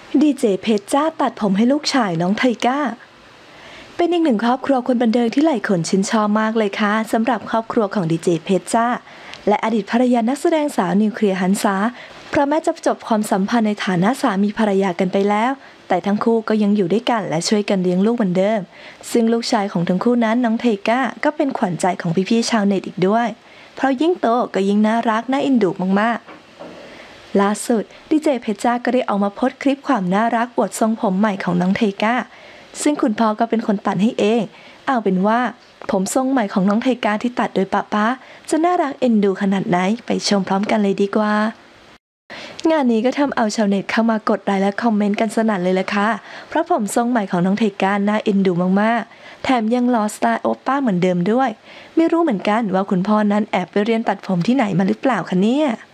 ดีเจเพชรจ้าตัดผมให้ลูกชายน้องไทก้าเป็นอีกหนึ่งครอบครัวคนบันเทิงที่หลายคนชื่นชอบมากเลยค่ะสำหรับครอบครัวของดีเจเพชรจ้าและอดีตภรรยานักแสดงสาวนิวเคลียร์หันษาเพราะแม้จะจบความสัมพันธ์ในฐานะสามีภรรยากันไปแล้วแต่ทั้งคู่ก็ยังอยู่ด้วยกันและช่วยกันเลี้ยงลูกเหมือนเดิมซึ่งลูกชายของทั้งคู่นั้นน้องไทก้าก็เป็นขวัญใจของพี่ๆชาวเน็ตอีกด้วยเพราะยิ่งโตก็ยิ่งน่ารักน่าเอ็นดูมากๆล่าสุดดีเจเพชรจ้าก็ได้ออกมาโพสต์คลิปความน่ารักอวดทรงผมใหม่ของน้องไทก้าซึ่งคุณพ่อก็เป็นคนตัดให้เองเอาเป็นว่าผมทรงใหม่ของน้องไทก้าที่ตัดโดยป๊าจะน่ารักเอ็นดูขนาดไหนไปชมพร้อมกันเลยดีกว่างานนี้ก็ทำเอาชาวเน็ตเข้ามากดไลค์และคอมเมนต์กันสนั่นเลยล่ะค่ะเพราะผมทรงใหม่ของน้องไทก้าน่าเอ็นดูมากๆแถมยังหล่อสไตล์โอป้าเหมือนเดิมด้วยไม่รู้เหมือนกันว่าคุณพ่อนั้นแอบไปเรียนตัดผมที่ไหนมาหรือเปล่าคะเนี่ย